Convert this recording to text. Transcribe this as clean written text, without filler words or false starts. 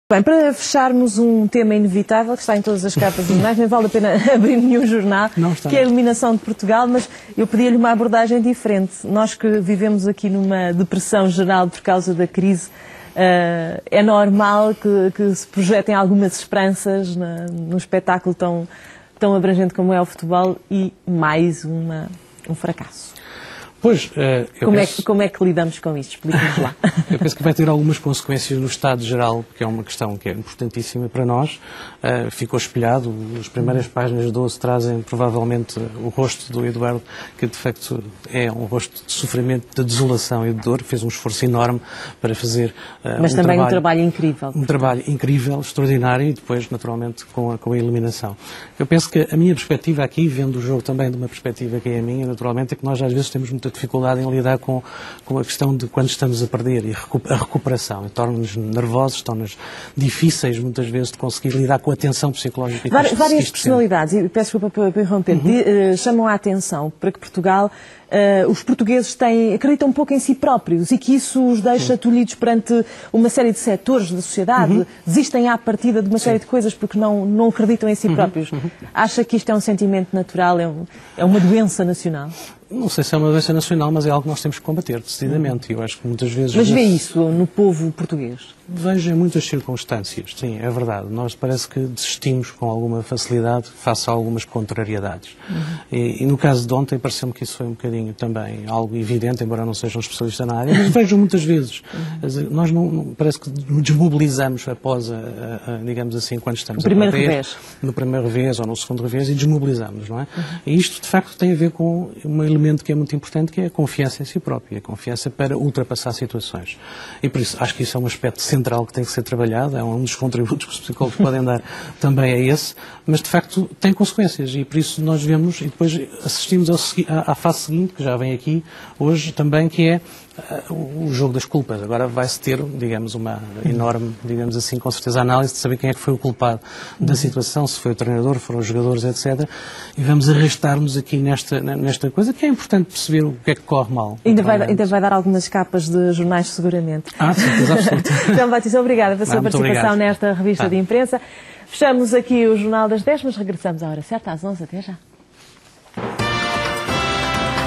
Bem, para fecharmos um tema inevitável que está em todas as capas dos jornais, nem vale a pena abrir nenhum jornal, que é a eliminação de Portugal, mas eu pedi-lhe uma abordagem diferente. Nós que vivemos aqui numa depressão geral por causa da crise, é normal que se projetem algumas esperanças num espetáculo tão abrangente como é o futebol e mais um fracasso. Pois, como é que lidamos com isto? Explique-nos lá. Eu penso que vai ter algumas consequências no Estado geral, porque é uma questão que é importantíssima para nós. Ficou espelhado, as primeiras páginas de 12 trazem provavelmente o rosto do Eduardo, que de facto é um rosto de sofrimento, de desolação e de dor. Fez um esforço enorme para fazer Mas também um trabalho incrível. Um trabalho incrível, extraordinário e depois, naturalmente, com a eliminação. Eu penso que a minha perspectiva aqui, vendo o jogo também de uma perspectiva que é a minha, naturalmente, é que nós às vezes temos muita dificuldade em lidar com a questão de quando estamos a perder e a recuperação. Torna-nos nervosos, torna-nos difíceis, muitas vezes, de conseguir lidar com a tensão psicológica. Várias personalidades, e peço desculpa por interromper, chamam a atenção para que Portugal, os portugueses acreditam um pouco em si próprios e que isso os deixa tolhidos perante uma série de setores da sociedade, desistem à partida de uma série de coisas porque não acreditam em si próprios. Acha que isto é um sentimento natural, é uma doença nacional? Não sei se é uma doença nacional, mas é algo que nós temos que combater, decididamente. Eu acho que muitas vezes... Mas vê isso no povo português? Vejo em muitas circunstâncias, sim, é verdade. Nós parece que desistimos com alguma facilidade face a algumas contrariedades. E no caso de ontem, pareceu-me que isso foi um bocadinho também algo evidente, embora não seja um especialista na área, mas vejo muitas vezes. Nós parece que nos desmobilizamos após, digamos assim, quando estamos a perder. No primeiro revés ou no segundo revés e desmobilizamos, não é? E isto, de facto, tem a ver com um elemento que é muito importante, que é a confiança em si próprio, a confiança para ultrapassar situações. E por isso, acho que isso é um aspecto central que tem que ser trabalhado, é um dos contributos que os psicólogos podem dar também a esse, mas de facto tem consequências e por isso nós vemos e depois assistimos à fase seguinte, que já vem aqui hoje também, que é o jogo das culpas. Agora vai-se ter, digamos, uma enorme, digamos assim, com certeza, análise de saber quem é que foi o culpado da situação, se foi o treinador, foram os jogadores, etc. E vamos arrastar-nos aqui nesta coisa que é importante perceber o que é que corre mal. Ainda vai dar algumas capas de jornais, seguramente. Certeza absoluta. João Batista, obrigada pela sua participação nesta revista de imprensa. Fechamos aqui o Jornal das 10, mas regressamos à hora certa, às 11. Até já.